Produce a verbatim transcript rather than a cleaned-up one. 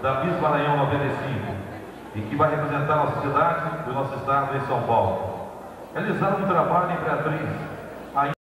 da Miss Maranhão noventa e cinco, e que vai representar a nossa cidade e o nosso estado em São Paulo. Realizando um trabalho em Imperatriz,